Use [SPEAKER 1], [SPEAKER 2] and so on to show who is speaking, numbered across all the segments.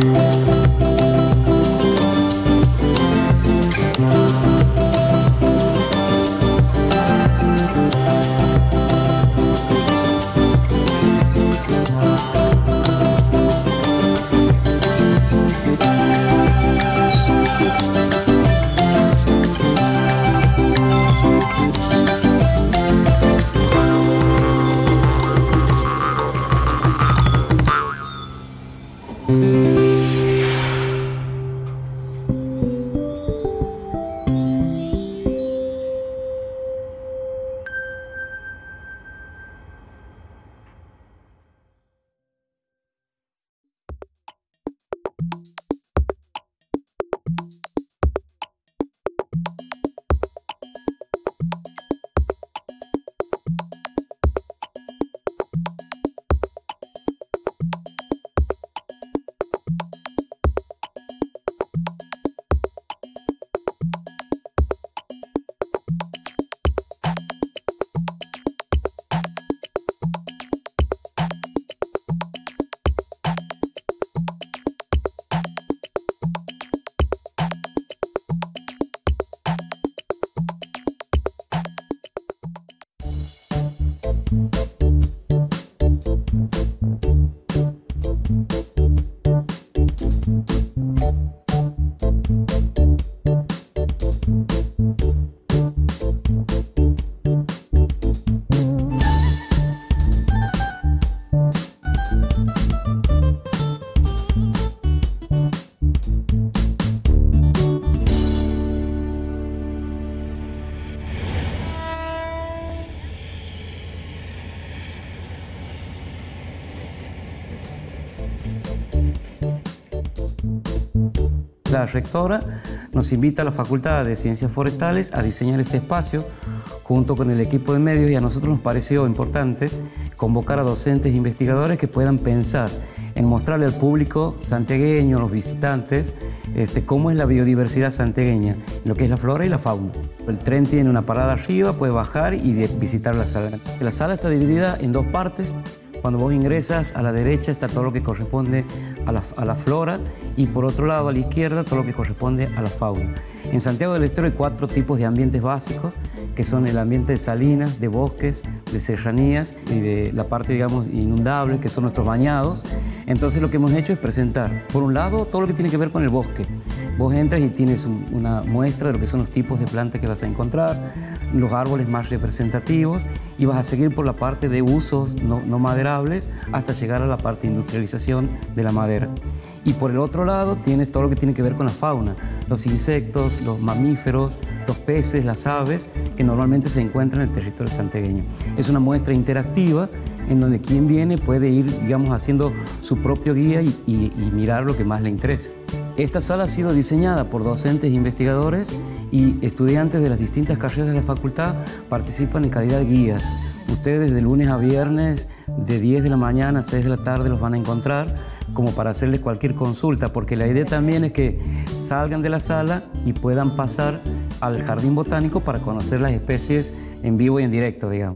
[SPEAKER 1] La rectora nos invita a la Facultad de Ciencias Forestales a diseñar este espacio junto con el equipo de medios, y a nosotros nos pareció importante convocar a docentes e investigadores que puedan pensar en mostrarle al público santiagueño, a los visitantes, cómo es la biodiversidad santiagueña, lo que es la flora y la fauna. El tren tiene una parada arriba, puede bajar y visitar la sala. La sala está dividida en dos partes. Cuando vos ingresas, a la derecha está todo lo que corresponde a la flora, y por otro lado, a la izquierda, todo lo que corresponde a la fauna. En Santiago del Estero hay 4 tipos de ambientes básicos, que son el ambiente de salinas, de bosques, de serranías y de la parte, digamos, inundable, que son nuestros bañados. Entonces lo que hemos hecho es presentar, por un lado, todo lo que tiene que ver con el bosque. Vos entras y tienes una muestra de lo que son los tipos de plantas que vas a encontrar, los árboles más representativos, y vas a seguir por la parte de usos no maderables hasta llegar a la parte de industrialización de la madera. Y por el otro lado tienes todo lo que tiene que ver con la fauna, los insectos, los mamíferos, los peces, las aves, que normalmente se encuentran en el territorio santiagueño. Es una muestra interactiva en donde quien viene puede ir, digamos, haciendo su propio guía y mirar lo que más le interese. Esta sala ha sido diseñada por docentes e investigadores, y estudiantes de las distintas carreras de la facultad participan en calidad de guías. Ustedes de lunes a viernes, de 10 de la mañana a 6 de la tarde, los van a encontrar como para hacerles cualquier consulta, porque la idea también es que salgan de la sala y puedan pasar al jardín botánico para conocer las especies en vivo y en directo, digamos.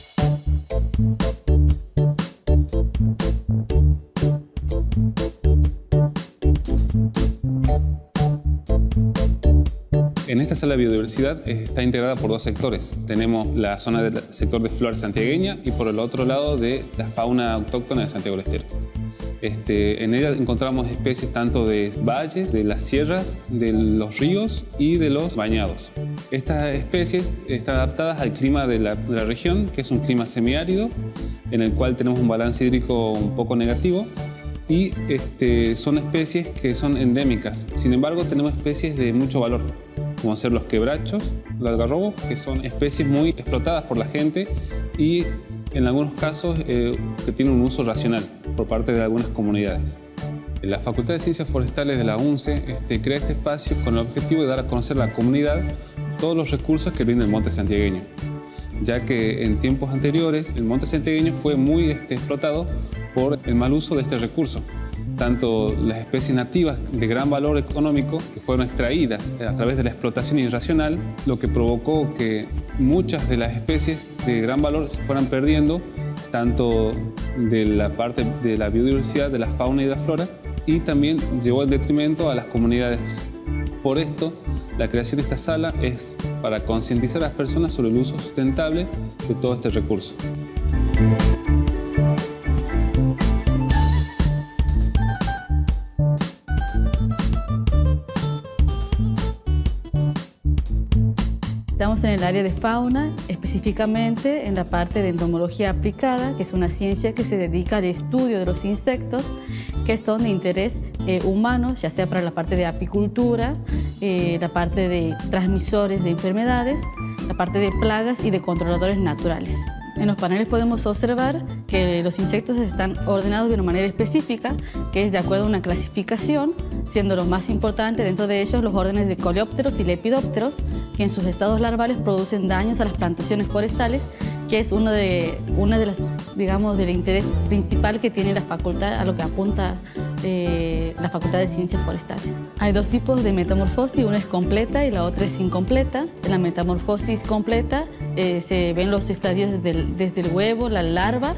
[SPEAKER 2] En esta sala de biodiversidad está integrada por 2 sectores. Tenemos la zona del sector de flora santiagueña y por el otro lado de la fauna autóctona de Santiago del Estero. En ella encontramos especies tanto de valles, de las sierras, de los ríos y de los bañados. Estas especies están adaptadas al clima de la región, que es un clima semiárido, en el cual tenemos un balance hídrico un poco negativo, y son especies que son endémicas. Sin embargo, tenemos especies de mucho valor, como ser los quebrachos, los algarrobos, que son especies muy explotadas por la gente y en algunos casos que tienen un uso racional por parte de algunas comunidades. La Facultad de Ciencias Forestales de la UNCE crea este espacio con el objetivo de dar a conocer a la comunidad todos los recursos que brinda el monte santiagueño, ya que en tiempos anteriores el monte santiagueño fue muy explotado por el mal uso de este recurso. Tanto las especies nativas de gran valor económico que fueron extraídas a través de la explotación irracional, lo que provocó que muchas de las especies de gran valor se fueran perdiendo, tanto de la parte de la biodiversidad, de la fauna y de la flora, y también llevó al detrimento a las comunidades. Por esto, la creación de esta sala es para concientizar a las personas sobre el uso sustentable de todo este recurso.
[SPEAKER 3] Estamos en el área de fauna, específicamente en la parte de entomología aplicada, que es una ciencia que se dedica al estudio de los insectos, que son de interés humano, ya sea para la parte de apicultura, la parte de transmisores de enfermedades, la parte de plagas y de controladores naturales. En los paneles podemos observar que los insectos están ordenados de una manera específica, que es de acuerdo a una clasificación, siendo los más importantes dentro de ellos los órdenes de coleópteros y lepidópteros, que en sus estados larvales producen daños a las plantaciones forestales, que es una de las, digamos, del interés principal que tiene la facultad, a lo que apunta la Facultad de Ciencias Forestales. Hay dos tipos de metamorfosis, una es completa y la otra es incompleta. En la metamorfosis completa se ven los estadios desde el huevo, la larva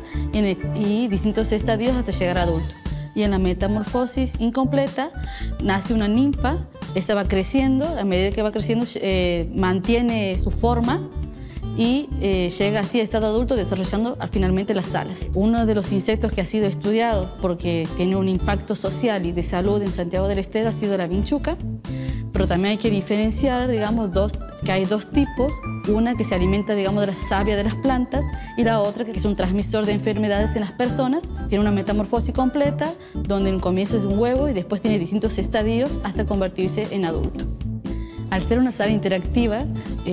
[SPEAKER 3] y distintos estadios hasta llegar a adulto. Y en la metamorfosis incompleta nace una ninfa, esa va creciendo, a medida que va creciendo mantiene su forma y llega así a estado adulto desarrollando finalmente las alas. Uno de los insectos que ha sido estudiado porque tiene un impacto social y de salud en Santiago del Estero ha sido la vinchuca, pero también hay que diferenciar, digamos, que hay dos tipos, una que se alimenta, digamos, de la savia de las plantas y la otra que es un transmisor de enfermedades en las personas, tiene una metamorfosis completa donde en el comienzo es un huevo y después tiene distintos estadios hasta convertirse en adulto. Al ser una sala interactiva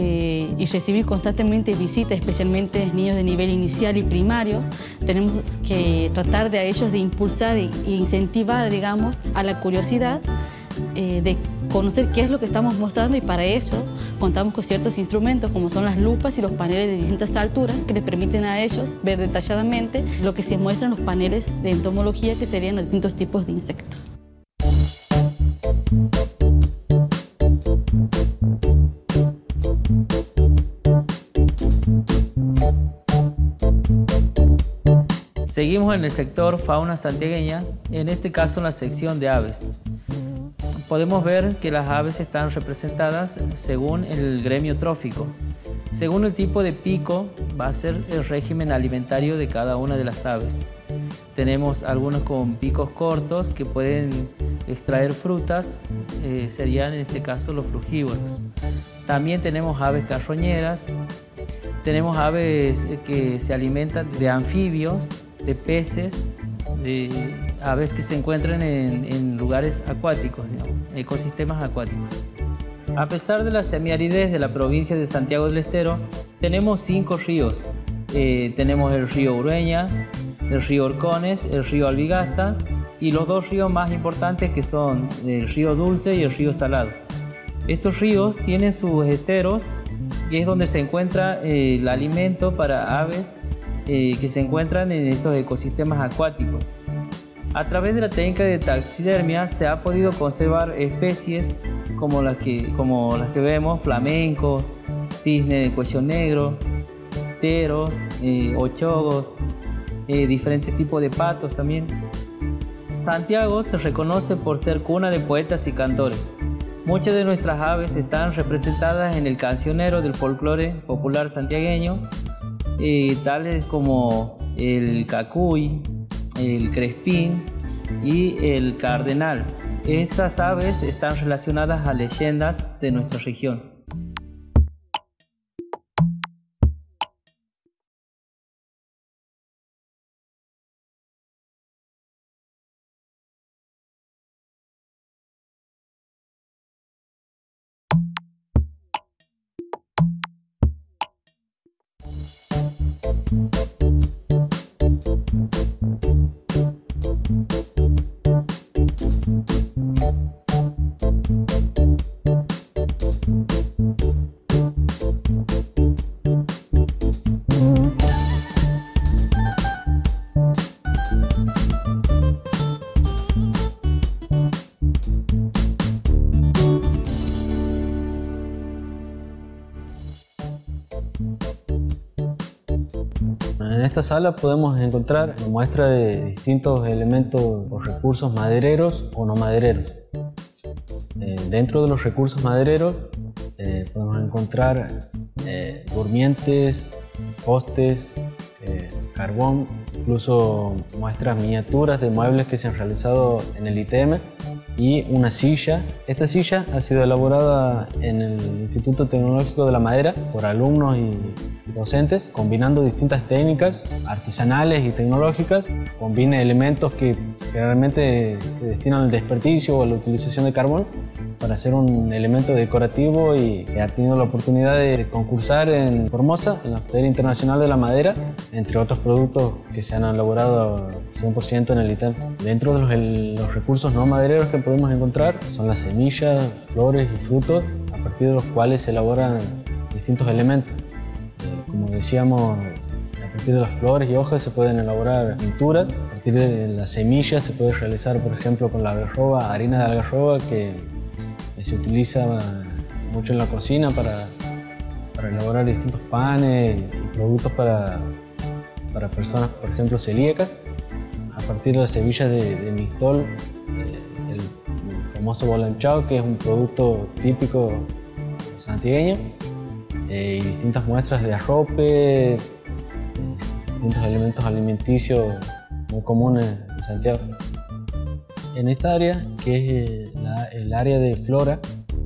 [SPEAKER 3] y recibir constantemente visitas, especialmente niños de nivel inicial y primario, tenemos que tratar de a ellos de impulsar e incentivar, digamos, a la curiosidad de conocer qué es lo que estamos mostrando, y para eso contamos con ciertos instrumentos como son las lupas y los paneles de distintas alturas que les permiten a ellos ver detalladamente lo que se muestra en los paneles de entomología, que serían los distintos tipos de insectos.
[SPEAKER 4] Seguimos en el sector fauna santiagueña, en este caso en la sección de aves. Podemos ver que las aves están representadas según el gremio trófico. Según el tipo de pico va a ser el régimen alimentario de cada una de las aves. Tenemos algunos con picos cortos que pueden extraer frutas, serían en este caso los frugívoros. También tenemos aves carroñeras, tenemos aves que se alimentan de anfibios, de peces, de aves que se encuentran en lugares acuáticos, digamos, ecosistemas acuáticos. A pesar de la semiaridez de la provincia de Santiago del Estero, tenemos 5 ríos. Tenemos el río Urueña, el río Orcones, el río Albigasta y los 2 ríos más importantes, que son el río Dulce y el río Salado. Estos ríos tienen sus esteros y es donde se encuentra el alimento para aves que se encuentran en estos ecosistemas acuáticos. A través de la técnica de taxidermia se ha podido conservar especies como las que vemos, flamencos, cisne de cuello negro, teros, ochogos, diferentes tipos de patos también. Santiago se reconoce por ser cuna de poetas y cantores. Muchas de nuestras aves están representadas en el cancionero del folclore popular santiagueño, tales como el cacuy, el crespín y el cardenal. Estas aves están relacionadas a leyendas de nuestra región.
[SPEAKER 5] esta sala podemos encontrar muestra de distintos elementos o recursos madereros o no madereros. Dentro de los recursos madereros podemos encontrar durmientes, postes, carbón, incluso muestras miniaturas de muebles que se han realizado en el ITM y una silla. Esta silla ha sido elaborada en el Instituto Tecnológico de la Madera por alumnos y docentes, combinando distintas técnicas artesanales y tecnológicas. Combina elementos que generalmente se destinan al desperdicio o a la utilización de carbón para hacer un elemento decorativo, y ha tenido la oportunidad de concursar en Formosa, en la Feria Internacional de la Madera, entre otros productos que se han elaborado 100% en el ITEM. Dentro de los recursos no madereros que podemos encontrar son las semillas, flores y frutos, a partir de los cuales se elaboran distintos elementos. Como decíamos, a partir de las flores y hojas se pueden elaborar pinturas. A partir de las semillas se puede realizar, por ejemplo, con la algarroba, harina de algarroba, que se utiliza mucho en la cocina para elaborar distintos panes y productos para personas, por ejemplo, celíacas. A partir de las semillas de mistol, el famoso bolanchao, que es un producto típico santiagueño, y distintas muestras de arrope, distintos elementos alimenticios muy comunes en Santiago. En esta área, que es el área de flora,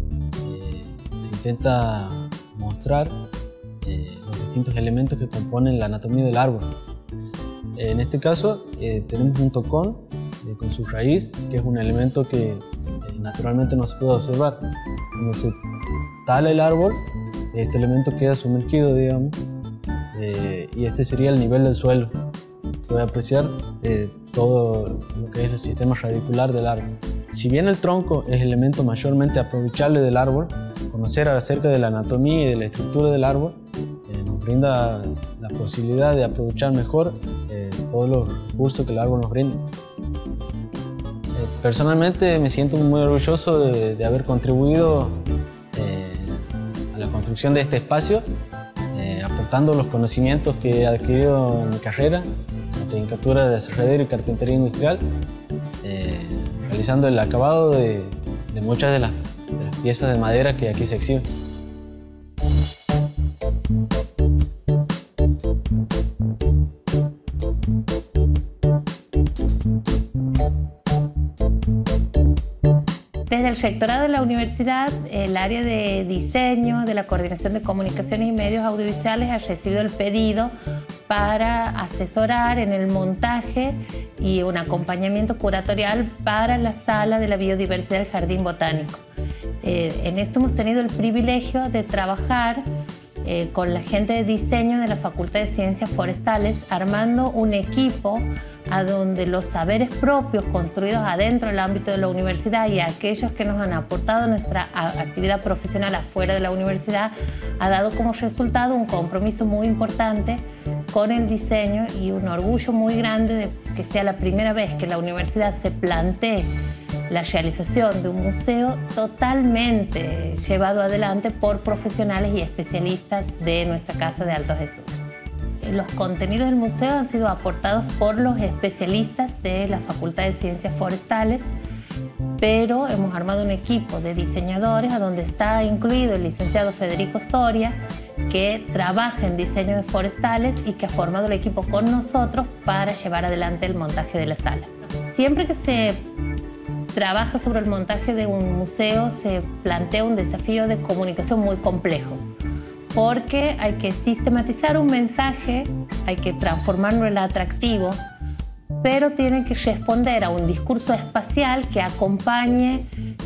[SPEAKER 5] se intenta mostrar los distintos elementos que componen la anatomía del árbol. En este caso tenemos un tocón con su raíz, que es un elemento que naturalmente no se puede observar. Cuando se tala el árbol, este elemento queda sumergido, digamos, y este sería el nivel del suelo. Puede apreciar todo lo que es el sistema radicular del árbol. Si bien el tronco es el elemento mayormente aprovechable del árbol, conocer acerca de la anatomía y de la estructura del árbol nos brinda la posibilidad de aprovechar mejor todos los recursos que el árbol nos brinda. Personalmente me siento muy orgulloso de haber contribuido a la construcción de este espacio, aportando los conocimientos que he adquirido en mi carrera, tecnicatura de aserradero y carpintería industrial, realizando el acabado de muchas de las piezas de madera que aquí se exhiben.
[SPEAKER 6] Desde el rectorado de la universidad, el área de diseño, de la coordinación de comunicaciones y medios audiovisuales ha recibido el pedido para asesorar en el montaje y un acompañamiento curatorial para la sala de la biodiversidad del Jardín Botánico. En esto hemos tenido el privilegio de trabajar con la gente de diseño de la Facultad de Ciencias Forestales, armando un equipo a donde los saberes propios construidos adentro del ámbito de la universidad y aquellos que nos han aportado nuestra actividad profesional afuera de la universidad ha dado como resultado un compromiso muy importante con el diseño y un orgullo muy grande de que sea la primera vez que la universidad se plantee la realización de un museo totalmente llevado adelante por profesionales y especialistas de nuestra Casa de Altos Estudios. Los contenidos del museo han sido aportados por los especialistas de la Facultad de Ciencias Forestales, pero hemos armado un equipo de diseñadores a donde está incluido el licenciado Federico Soria, que trabaja en diseño de forestales y que ha formado el equipo con nosotros para llevar adelante el montaje de la sala. Siempre que se trabaja sobre el montaje de un museo se plantea un desafío de comunicación muy complejo, porque hay que sistematizar un mensaje, hay que transformarlo en atractivo, pero tiene que responder a un discurso espacial que acompañe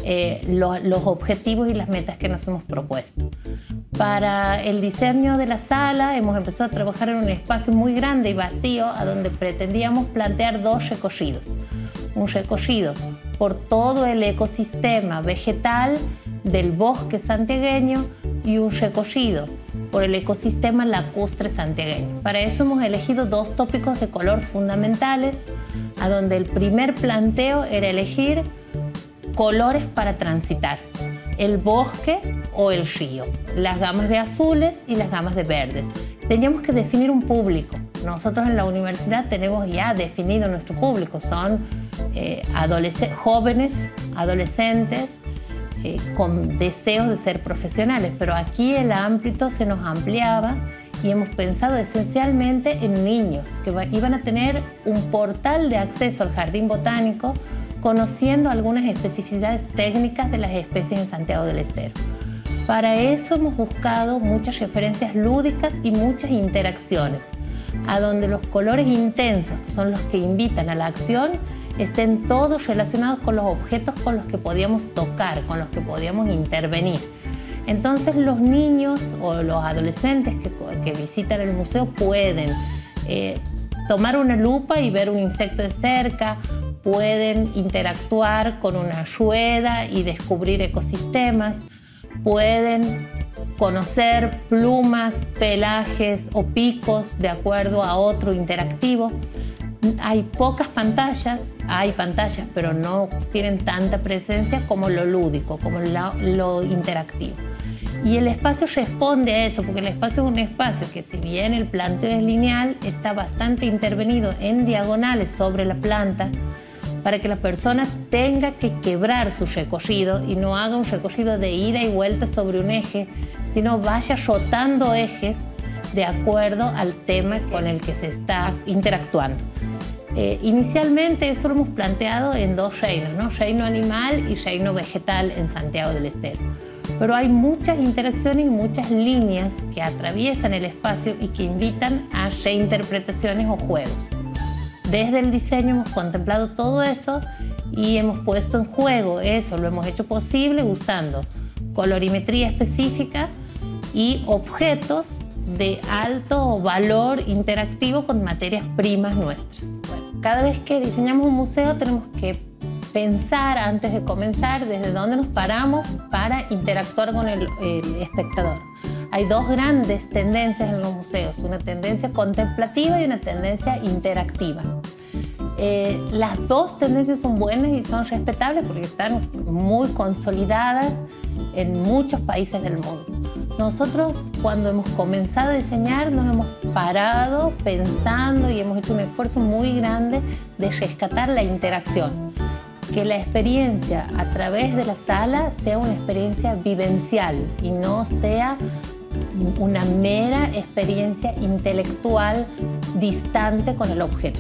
[SPEAKER 6] los objetivos y las metas que nos hemos propuesto. Para el diseño de la sala hemos empezado a trabajar en un espacio muy grande y vacío, a donde pretendíamos plantear dos recorridos. Un recorrido por todo el ecosistema vegetal del bosque santiagueño y un recorrido por el ecosistema lacustre santiagueño. Para eso hemos elegido dos tópicos de color fundamentales, a donde el primer planteo era elegir colores para transitar: el bosque o el río, las gamas de azules y las gamas de verdes. Teníamos que definir un público. Nosotros en la universidad tenemos ya definido nuestro público, son jóvenes, adolescentes, con deseos de ser profesionales, pero aquí el ámbito se nos ampliaba y hemos pensado esencialmente en niños que iban a tener un portal de acceso al jardín botánico conociendo algunas especificidades técnicas de las especies en Santiago del Estero. Para eso hemos buscado muchas referencias lúdicas y muchas interacciones, a donde los colores intensos, que son los que invitan a la acción, estén todos relacionados con los objetos con los que podíamos tocar, con los que podíamos intervenir. Entonces los niños o los adolescentes que visitan el museo pueden tomar una lupa y ver un insecto de cerca, pueden interactuar con una rueda y descubrir ecosistemas, pueden conocer plumas, pelajes o picos de acuerdo a otro interactivo. Hay pocas pantallas, hay pantallas, pero no tienen tanta presencia como lo lúdico, como lo interactivo. Y el espacio responde a eso, porque el espacio es un espacio que, si bien el planteo es lineal, está bastante intervenido en diagonales sobre la planta para que la persona tenga que quebrar su recorrido y no haga un recorrido de ida y vuelta sobre un eje, sino vaya rotando ejes de acuerdo al tema con el que se está interactuando. Inicialmente eso lo hemos planteado en dos reinos, ¿no? Reino animal y reino vegetal en Santiago del Estero. Pero hay muchas interacciones y muchas líneas que atraviesan el espacio y que invitan a reinterpretaciones o juegos. Desde el diseño hemos contemplado todo eso y hemos puesto en juego eso, lo hemos hecho posible usando colorimetría específica y objetos de alto valor interactivo con materias primas nuestras. Bueno, cada vez que diseñamos un museo tenemos que pensar antes de comenzar desde dónde nos paramos para interactuar con el espectador. Hay dos grandes tendencias en los museos, una tendencia contemplativa y una tendencia interactiva. Las dos tendencias son buenas y son respetables porque están muy consolidadas en muchos países del mundo. Nosotros, cuando hemos comenzado a diseñar, nos hemos parado pensando y hemos hecho un esfuerzo muy grande de rescatar la interacción. Que la experiencia a través de la sala sea una experiencia vivencial y no sea una mera experiencia intelectual distante con el objeto.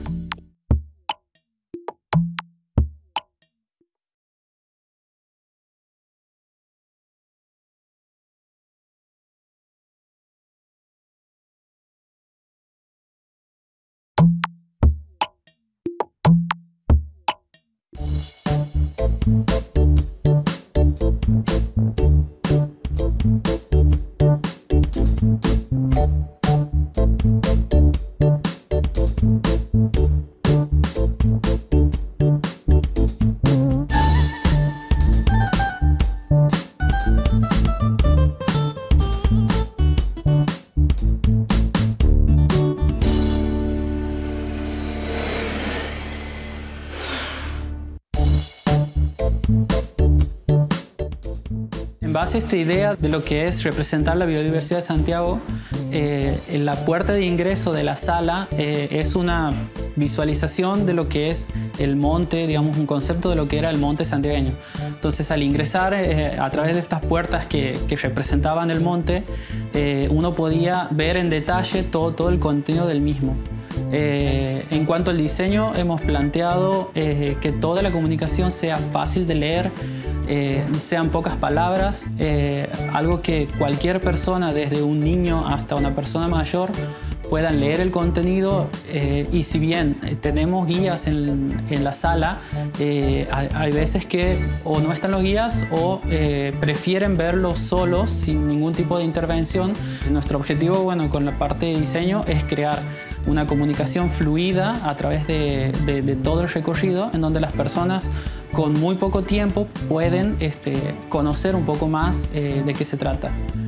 [SPEAKER 7] En base a esta idea de lo que es representar la biodiversidad de Santiago, la puerta de ingreso de la sala es una visualización de lo que es el monte, digamos un concepto de lo que era el monte santiagueño. Entonces, al ingresar a través de estas puertas que representaban el monte, uno podía ver en detalle todo el contenido del mismo. En cuanto al diseño, hemos planteado que toda la comunicación sea fácil de leer, sean pocas palabras, algo que cualquier persona, desde un niño hasta una persona mayor, puedan leer el contenido, y si bien tenemos guías en la sala, hay veces que o no están los guías o prefieren verlos solos sin ningún tipo de intervención. Nuestro objetivo, bueno, con la parte de diseño es crear una comunicación fluida a través de todo el recorrido, en donde las personas con muy poco tiempo pueden conocer un poco más de qué se trata.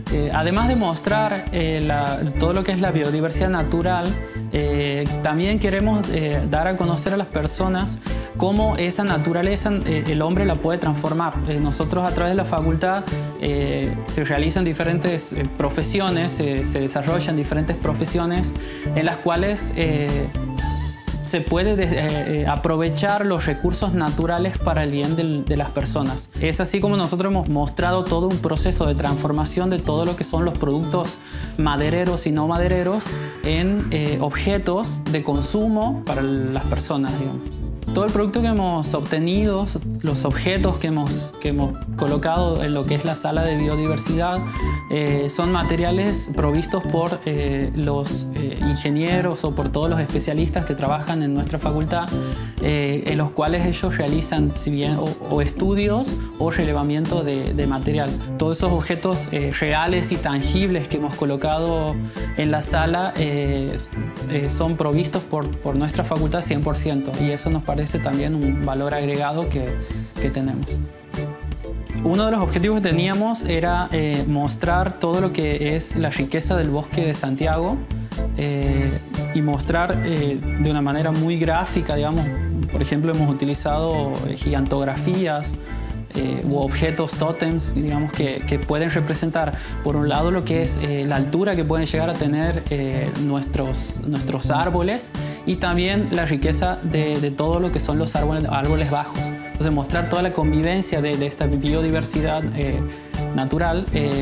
[SPEAKER 7] Además de mostrar todo lo que es la biodiversidad natural, también queremos dar a conocer a las personas cómo esa naturaleza el hombre la puede transformar. Nosotros a través de la facultad se realizan diferentes profesiones, se desarrollan diferentes profesiones en las cuales se puede aprovechar los recursos naturales para el bien de las personas. Es así como nosotros hemos mostrado todo un proceso de transformación de todo lo que son los productos madereros y no madereros en objetos de consumo para las personas, digamos. Todo el producto que hemos obtenido, los objetos que hemos colocado en lo que es la sala de biodiversidad, son materiales provistos por los ingenieros o por todos los especialistas que trabajan en nuestra facultad, en los cuales ellos realizan si bien o estudios o relevamiento de material. Todos esos objetos reales y tangibles que hemos colocado en la sala son provistos por nuestra facultad 100%, y eso nos parece también un valor agregado que tenemos. Uno de los objetivos que teníamos era mostrar todo lo que es la riqueza del bosque de Santiago y mostrar de una manera muy gráfica, digamos. Por ejemplo, hemos utilizado gigantografías u objetos tótems, digamos, que pueden representar, por un lado, lo que es la altura que pueden llegar a tener nuestros árboles, y también la riqueza de todo lo que son los árboles bajos. Entonces, mostrar toda la convivencia de esta biodiversidad natural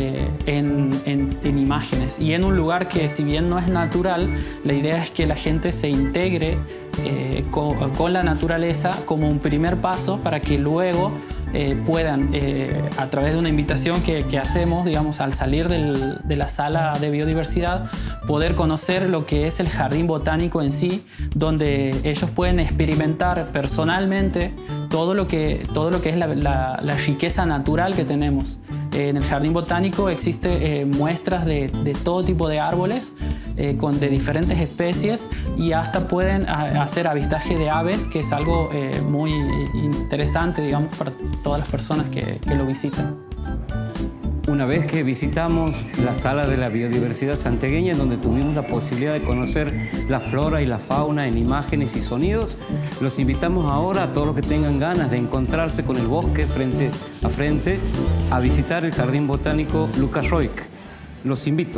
[SPEAKER 7] en imágenes, y en un lugar que, si bien no es natural, la idea es que la gente se integre con la naturaleza como un primer paso para que luego puedan, a través de una invitación que hacemos, digamos, al salir de la sala de biodiversidad, poder conocer lo que es el jardín botánico en sí, donde ellos pueden experimentar personalmente todo lo que es la riqueza natural que tenemos. En el jardín botánico existen muestras de todo tipo de árboles, de diferentes especies, y hasta pueden hacer avistaje de aves, que es algo muy interesante, digamos, para todas las personas que lo visitan.
[SPEAKER 1] Una vez que visitamos la sala de la biodiversidad santiagueña, donde tuvimos la posibilidad de conocer la flora y la fauna en imágenes y sonidos, los invitamos ahora a todos los que tengan ganas de encontrarse con el bosque frente a frente a visitar el Jardín Botánico Lucas Roig. Los invito.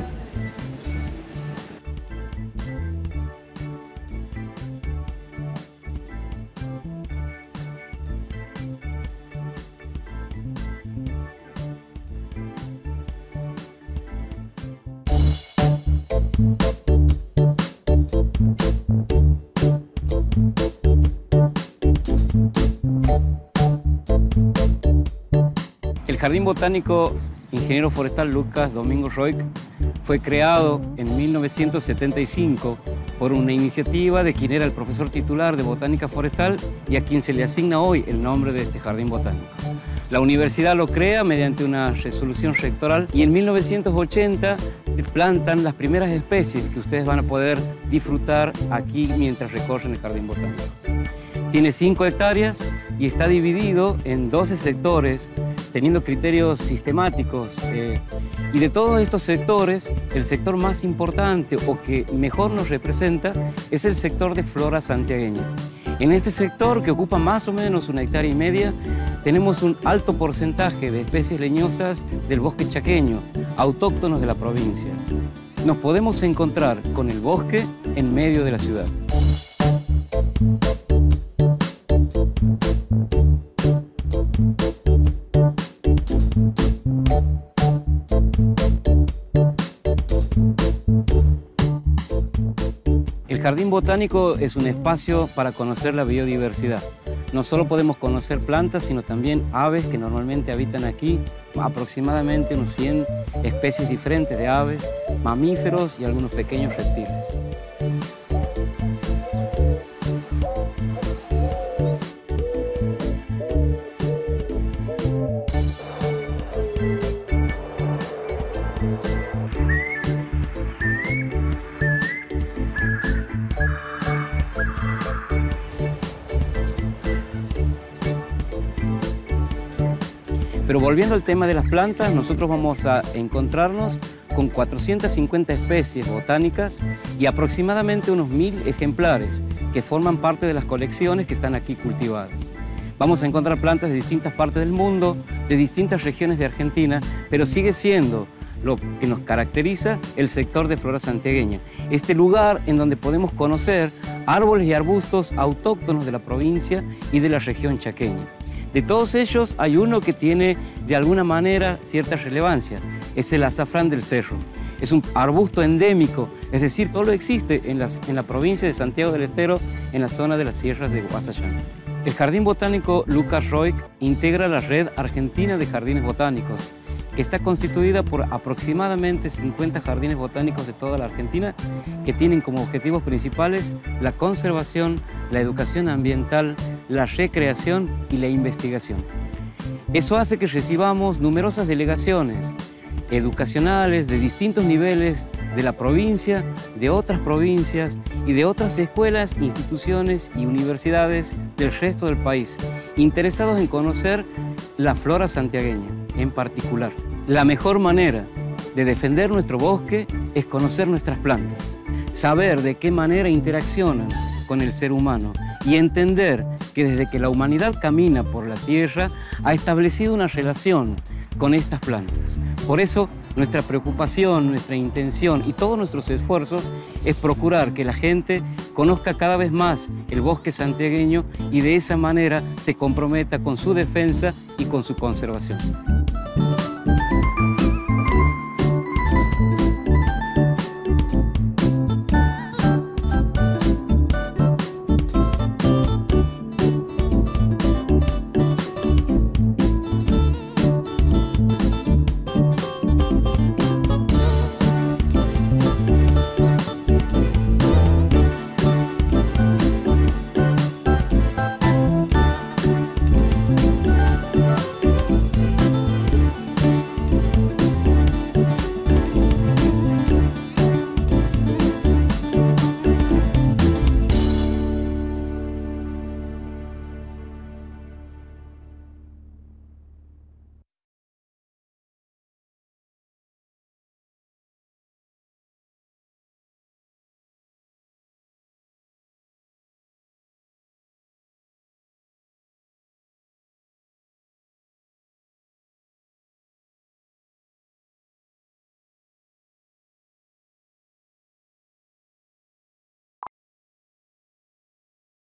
[SPEAKER 1] El Jardín Botánico Ingeniero Forestal Lucas Domingo Roig fue creado en 1975 por una iniciativa de quien era el profesor titular de Botánica Forestal y a quien se le asigna hoy el nombre de este jardín botánico. La universidad lo crea mediante una resolución rectoral, y en 1980 se plantan las primeras especies que ustedes van a poder disfrutar aquí mientras recorren el jardín botánico. Tiene 5 hectáreas y está dividido en 12 sectores, teniendo criterios sistemáticos. Y de todos estos sectores, el sector más importante o que mejor nos representa es el sector de flora santiagueña. En este sector, que ocupa más o menos 1,5 hectáreas, tenemos un alto porcentaje de especies leñosas del bosque chaqueño, autóctonos de la provincia. Nos podemos encontrar con el bosque en medio de la ciudad. El Jardín Botánico es un espacio para conocer la biodiversidad. No solo podemos conocer plantas, sino también aves que normalmente habitan aquí, aproximadamente unos 100 especies diferentes de aves, mamíferos y algunos pequeños reptiles. Pero volviendo al tema de las plantas, nosotros vamos a encontrarnos con 450 especies botánicas y aproximadamente unos 1000 ejemplares que forman parte de las colecciones que están aquí cultivadas. Vamos a encontrar plantas de distintas partes del mundo, de distintas regiones de Argentina, pero sigue siendo lo que nos caracteriza el sector de flora santiagueña. Este lugar en donde podemos conocer árboles y arbustos autóctonos de la provincia y de la región chaqueña. De todos ellos hay uno que tiene de alguna manera cierta relevancia, es el azafrán del cerro. Es un arbusto endémico, es decir, solo existe en la provincia de Santiago del Estero, en la zona de las sierras de Guasayán. El Jardín Botánico Lucas Roig integra la Red Argentina de Jardines Botánicos, que está constituida por aproximadamente 50 jardines botánicos de toda la Argentina que tienen como objetivos principales la conservación, la educación ambiental, la recreación y la investigación. Eso hace que recibamos numerosas delegaciones educacionales de distintos niveles de la provincia, de otras provincias y de otras escuelas, instituciones y universidades del resto del país, interesados en conocer la flora santiagueña en particular. La mejor manera de defender nuestro bosque es conocer nuestras plantas, saber de qué manera interaccionan con el ser humano y entender que desde que la humanidad camina por la tierra ha establecido una relación con estas plantas. Por eso, nuestra preocupación, nuestra intención y todos nuestros esfuerzos es procurar que la gente conozca cada vez más el bosque santiagueño y de esa manera se comprometa con su defensa y con su conservación.